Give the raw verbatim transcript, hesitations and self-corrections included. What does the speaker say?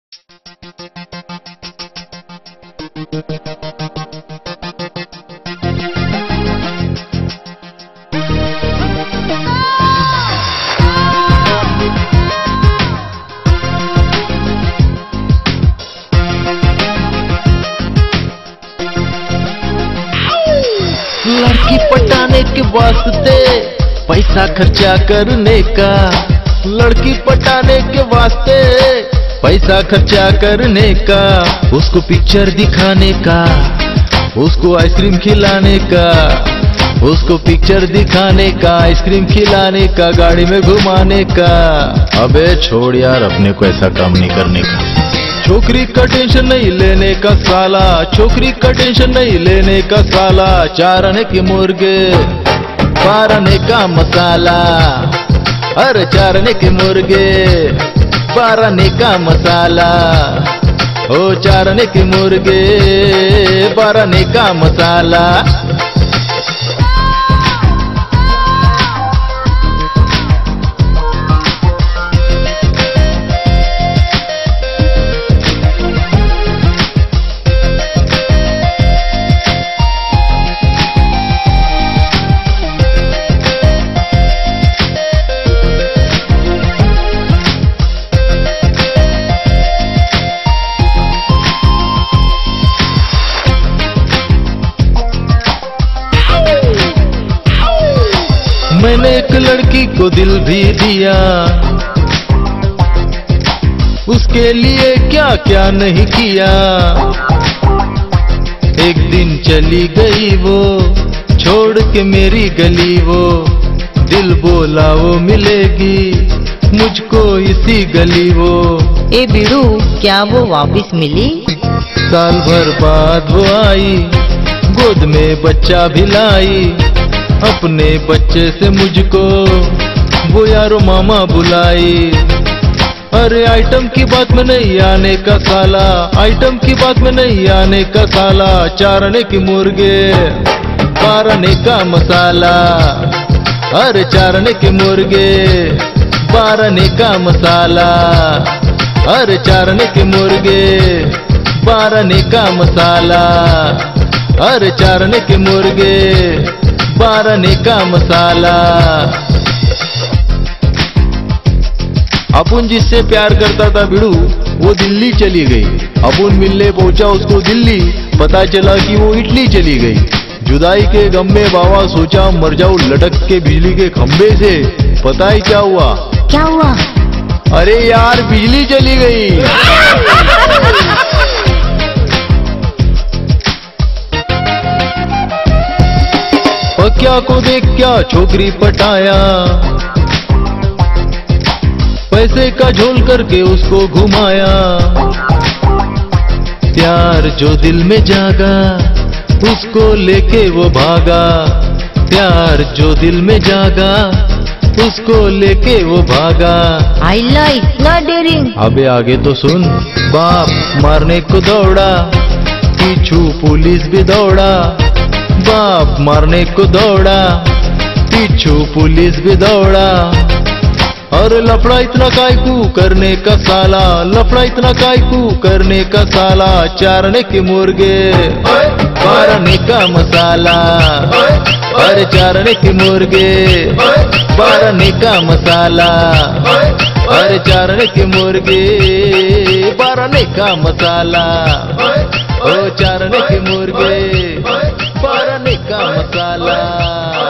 लड़की पटाने के वास्ते पैसा खर्चा करने का, लड़की पटाने के वास्ते पैसा खर्चा करने का, उसको पिक्चर दिखाने का, उसको आइसक्रीम खिलाने का, उसको पिक्चर दिखाने का, आइसक्रीम खिलाने का, गाड़ी में घुमाने का। अबे छोड़ यार, अपने को ऐसा काम नहीं करने का। छोकरी का टेंशन नहीं लेने का साला, छोकरी का टेंशन नहीं लेने का साला। चार आने के मुर्गे, बारह आने का मसाला। अरे चार आने के मुर्गे, बारह आने का मसाला। ओ चार आने के मुर्गे, बारह आने का मसाला। मैंने एक लड़की को दिल भी दिया, उसके लिए क्या क्या नहीं किया। एक दिन चली गई वो, छोड़ के मेरी गली वो। दिल बोला वो मिलेगी मुझको इसी गली वो। ए बिड़ू, क्या वो वापस मिली? साल भर बाद वो आई, गोद में बच्चा भी लाई। अपने बच्चे से मुझको वो यारो मामा बुलाई। अरे आइटम की बात में नहीं आने का साला, आइटम की बात में नहीं आने का साला। चार आने के मुर्गे, बारह आने का मसाला। अरे चार आने के मुर्गे, बारह आने का मसाला। अरे चार आने के मुर्गे, बारह आने का मसाला। अरे चार आने के मुर्गे, बारह आने का मसाला। अपुन जिससे प्यार करता था बिड़ू, वो दिल्ली चली गई। अपुन मिलने पहुंचा उसको दिल्ली, पता चला कि वो इटली चली गई। जुदाई के गम में बाबा सोचा मर जाऊं लटक के बिजली के खंबे से। पता ही क्या हुआ? क्या हुआ? अरे यार, बिजली चली गई। पक्या को देख क्या छोकरी पटाया, पैसे का झोल करके उसको घुमाया। प्यार जो दिल में जागा, उसको लेके वो भागा। प्यार जो दिल में जागा, उसको लेके वो भागा। आइला इतना डेरिंग। अबे आगे तो सुन। बाप मारने को दौड़ा, पीछू पुलिस भी दौड़ा। बाप मारने को दौड़ा, पीछू पुलिस भी दौड़ा। और लफड़ा इतना कायकू करने का साला, लफड़ा इतना कायकू करने का साला। चार आने के मुर्गे, बारह आने का मसाला। अरे चार आने के मुर्गे, बारह आने का मसाला। अरे चार आने के मुर्गे, बारह आने का मसाला। ओ चार आने के मुर्गे, बारह आने का मसाला।